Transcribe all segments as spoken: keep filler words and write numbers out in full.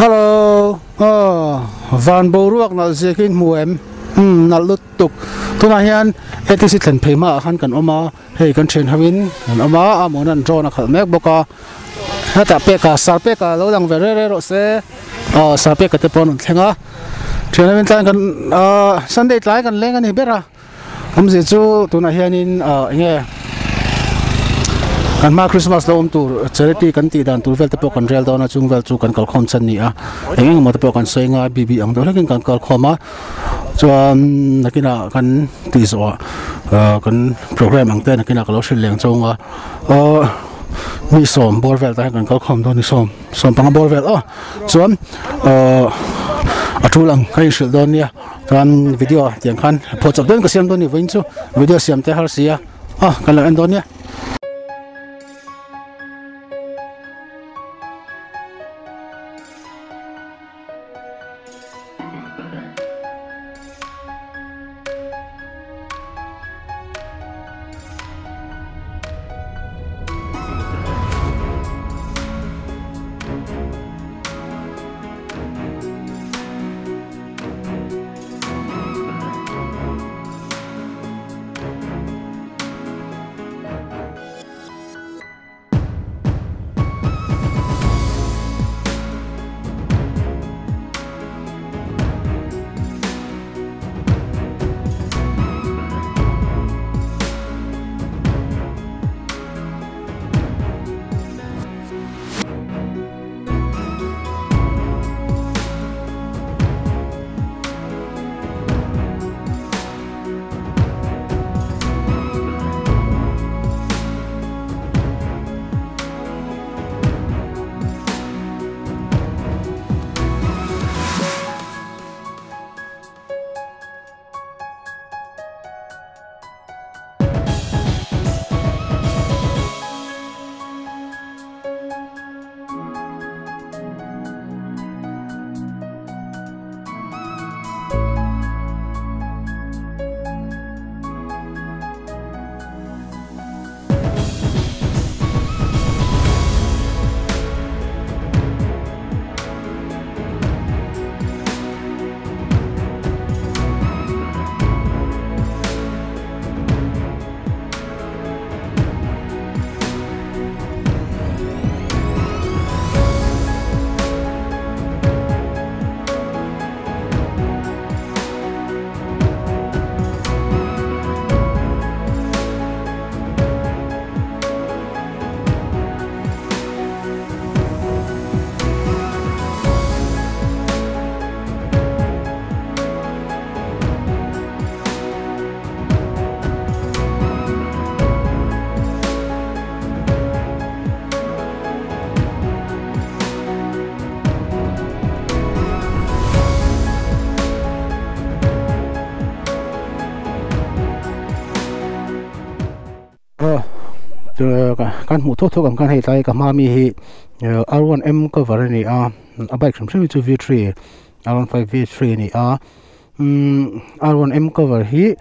Hello, oh, van boruak na zekin muem, hmm, na lutuk. Tunahian, eti si ten pema akan kan oma, hei kan chen hawin, kan oma amonan draw na kalmek boka. Hata peka, sal peka, lo lang verere ro se, oh, sal peka te pon thenga. Chen hawin tan kan, ah, Sunday tlai kan lengan hibera. Om si chu tunahianin, ah, inge. Kan ma Christmas lo om tur charity kan ti dan tur vel te pok kan rel dona chung vel chu kan kal khom chan ni a engeng mo te pok kan soinga bb ang do lakin kan kal khoma chuan nakina kan ti zo kan program ang te nakina kalo shil leng chonga ni som bor vel ta kan kal khom do ni som som pang bor vel a chuan atulang kai shil don nia chuan video tiang khan pho chok don ka siam don ni vein chu video siam te har sia a kan la en don nia. Kan mu thotho kam kan hei tai ka ma mi hi R one M cover ni a a bike from three to V three R one five V three ni a R one M cover hi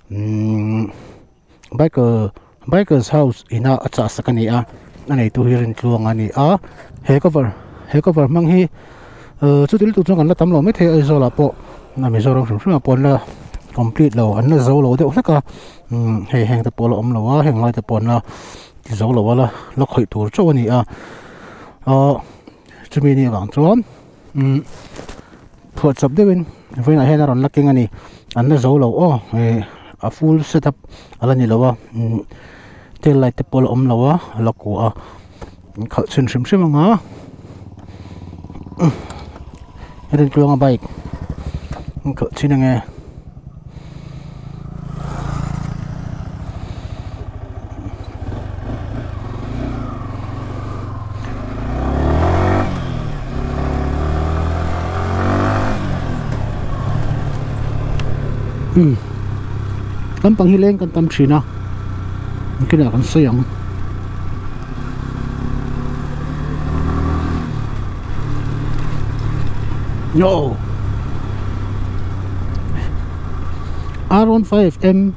biker bikers house ina acha sakani a anei tu hirin tluang ani a he cover he cover mang hi chu til tu chang kan la tam lo me the ai zo la po na mi zo rong shum shum pon la complete lo an na zo lo de ka hei heng te polo om lo wa heng lai te pon la thì dấu là wala nó khởi tủ cho anh à ờ chúng mình đi vào chỗ um phượt sập đấy bên với này hay là còn lắc kinh anh đi anh nó dấu là ô a full setup ala ni lawa tail light te pol om lawa la ko a khal chen sim sim nga eden klong a bike khal chen nge Hmm, kan panghileng kan tam China, kina kan sayang. No. R one five M.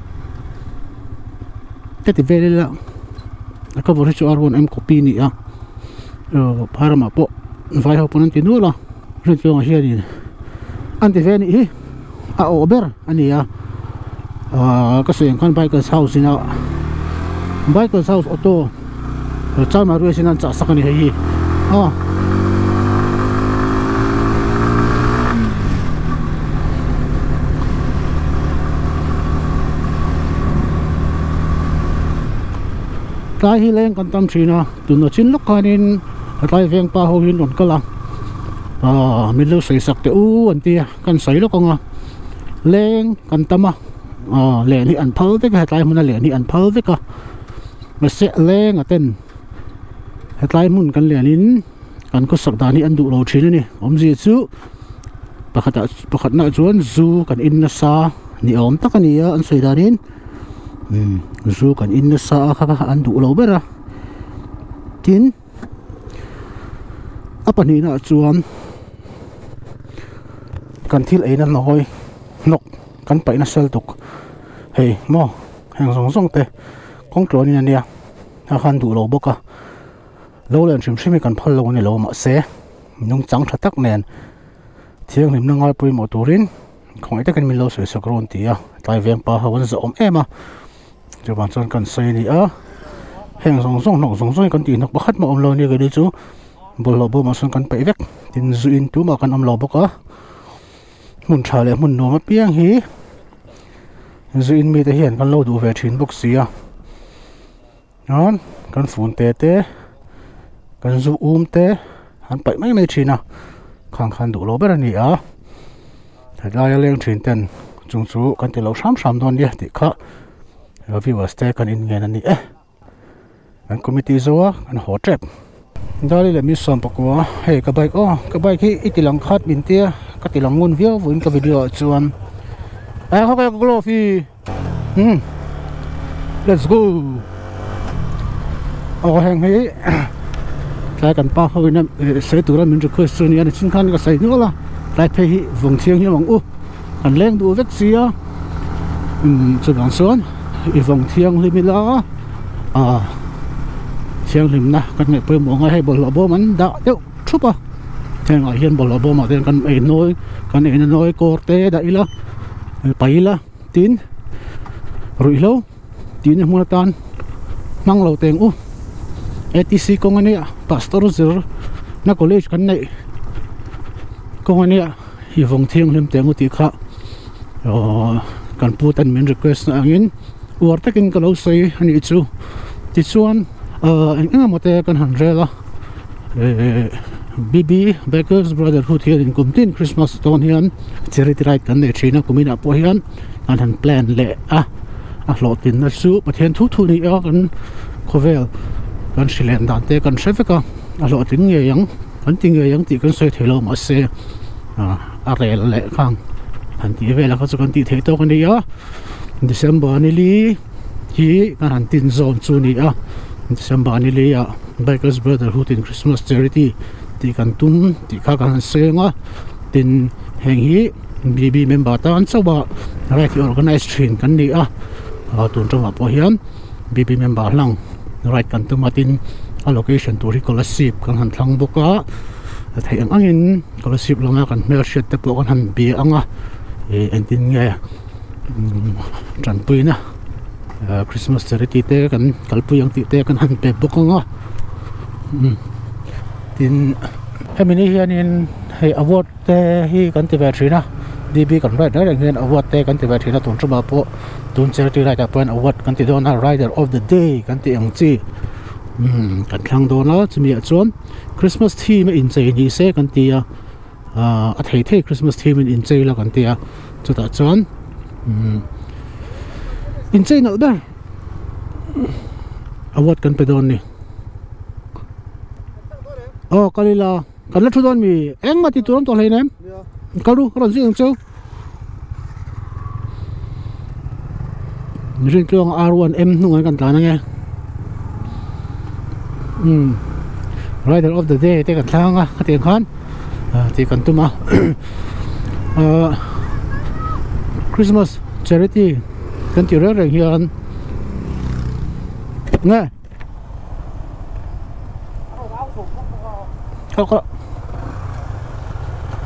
Teti vele la. Ako boricho R one M kopi ni ya. Para mapo. Vai hapo nanti nula. rin tlung hian in anti ve ni hi a over ani a ka seng khan bikers house ina bikers house auto chal ma ruin an cha sakani hi a tai hi leng kan tam thina tun chin lok kanin tai veng pa ho hin on kala à mình lưu sấy sặc u anh tia căn sấy đó con à lên căn tâm à à lẻ đi ăn phơi với cái tay mình lẻ đi ăn phơi với cả mà sẽ lên ở tên cái tay mình căn lẻ nín căn có sặc đàn đi ăn đủ lâu chín này ông gì chứ bác khát bác khát nãy chuan zu căn in sa ni ông tắc cái này ăn sấy đàn nín zu căn in sa khá khá ăn đủ lâu bớt à tin apa ni na chuan kan thil eina noi nok kan paina sel tuk hei mo hang song song te kong tlo ni ania a khan du lo boka lo len chim chimi kan phal lo ni lo ma se nung chang tha tak nen thiang nim na ngai pui mo turin khoi te kan min lo se sakron tia tai veng pa hawan za om ema chu ban chon kan sei ni a hang song song nok song song kan ti nok bakhat ma om lo ni ga ni chu bol lo bo ma son kan pe vek tin zu in tu ma kan om lo boka mun tha le mun no ma piang hi zu in mi te hian kan lo du ve thin bok sia non kan phun te te kan zu um te han pai mai mai thina khang khan du lo ber ni a thai leng thin ten chung chu kan te lo sam sam don dia ti kha viewers te kan in ngen ani e kan committee zo kan ho trap dali le mi som pakwa hei ka bike oh ka bike hi itilang khat min tia ka tilang ngun vio vuin ka video chuan ai kha ka glo fi hm let's go oh hang hi kai kan pa ho na se tu ra min ru khoi su ni an chin khan ka sai no la lai phe hi vong thiang hi wang u kan leng du vek sia hm chu bang son i vong thiang li mi la à thiang lim na kan ngai poi mo ngai hay bol bo man da deu thupa thang ngai hian bol bo ma ten kan ei noi kan ei noi korte da ila paila tin rui lo tin mo tan mang lo teng u a t c kong ani pastor zir na college kan nei kong ani hi vong thiang lim teng u ti kha kan pu tan min request na angin war takin ka lo sei ani chu ti chuan anh em một cái con hàng rela B B Bakers Brotherhood here in Kumtin Christmas Stone hian charity right kan ne thina kumina po hian an han plan le a a hlotin na su pathian thu thu ni a kan khovel kan silen dan te kan sefeka a hlotin nge yang kan ting nge yang ti kan soi thelo ma se a rel le khang han ti vela ka chu kan ti the to kan ni a December ni li hi kan han tin zone chu ni a December ni le ya Bakers Brotherhood in Christmas charity ti kan tun ti kha kan senga tin heng hi B B member ta an chawa right organize train kan ni a tun tawma po hian B B member lang right kan tu matin allocation to scholarship kan han thlang boka thei ang angin scholarship langa kan mel shet te po kan han bi anga e entin nge tran puina Christmas charity te kan kalpu yang ti te kan han pe bokanga tin hemini hianin hei award te hi kan ti ve thina D B kan right right hian award te kan ti ve thina tun chuma po tun charity right point award kan ti dona rider of the day kan ti ang chi kan thlang dona chumi a chuan Christmas theme in chei ni se kan ti a a thei thei Christmas theme in chei la kan ti a chuta chuan in chei no dar award kan pe don ni oh kalila kan la thu don mi eng ma ti turam to hlei nem kalu ron ji ang cheu rin klong R one M nu ngai kan ta na nge um rider of the day te kan thanga ka te khan ti kan tuma Christmas charity kan ti reng hian nè có có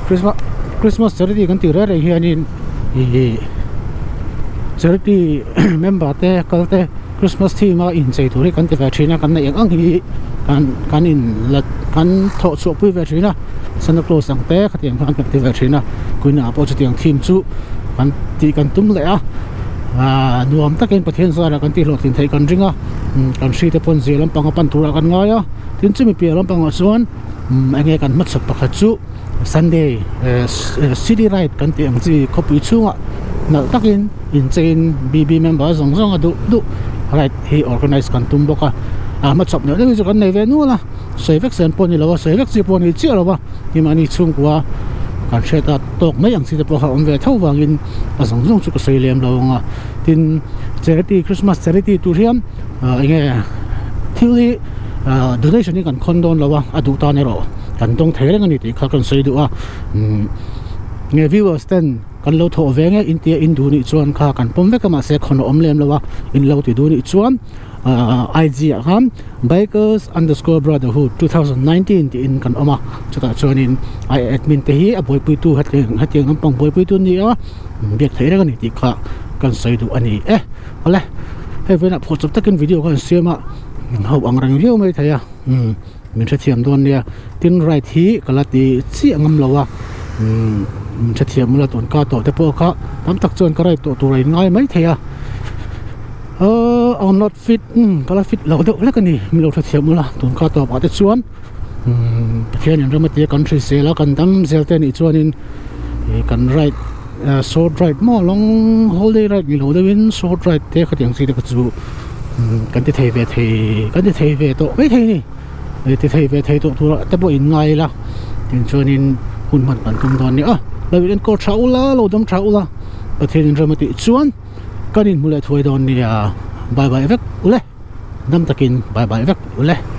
Christmas Christmas charity kan ti ra re hianin i charity member te kalte Christmas theme a in chei thuri kan ti va thina kan na yang ang hi kan kan in lat kan tho chu pui va thina Santa Claus ang te khatiang kan ti va thina kuina po chu tiang theme chu kan ti kan tum le a à nuam takin pathian sara kan ti lo tin thei kan ringa kan si te pon zelam panga pan tura kan ngaya tin chimi pi lam panga chuan ange kan mat sak pakhat chu Sunday city ride kan ti ang chi copy chunga na takin in chain B B member zong zong adu du right he organize kan tum boka a mat chop ne le chu kan nei ve nu la soivek sen pon ni lawa soivek chi pon ni chi lawa ki mani chung kwa kan sheta tok mai ang si te po ha om ve thau wangin a zong zong chu ko sei lem lawanga tin charity Christmas charity tu hiam nge thili donation ni kan khondon lawa adu ta ne ro kan dong thereng ani ti kha kan sei du a nge viewers ten kan lo tho venge intia in du ni chuan kha kan pom ve kama se khono om lem lawa in lo ti du ni chuan I G ham bikers underscore brotherhood twenty nineteen ti in kan oma chuta chuan in I admin te hi a boy pui tu hat hat yang pang boy pui tu ni a bek thereng ani ti kha kan sei du ani e ale he vena pho chop takin video kan siama ho ang rang riu mai thaya um min tha thiam don nia tin right hi kalati chi angam lawa um tha thiam mula ton ka to te po kha tam tak chuan ka rai to tu rai ngai mai thaya uh I'm not fit um kala fit lo do la kani mi lo tha thiam mula ton ka to pa te chuan um pathian in ramati country sela kan dam zelte ni chuan in kan right short ride mo long holiday ride mi lo dewin short ride te khatiang si te ka chu kan ti thei ve thei kan ti thei ve to mai thei ni ti thei ve thei to tu te bo in ngai la tin chuan in hun man kan tum don ni a lo in ko thaula lo dam thaula pathian in ramati chuan kan in mule thoi don ni a bye bye vek ule dam takin bye bye vek ule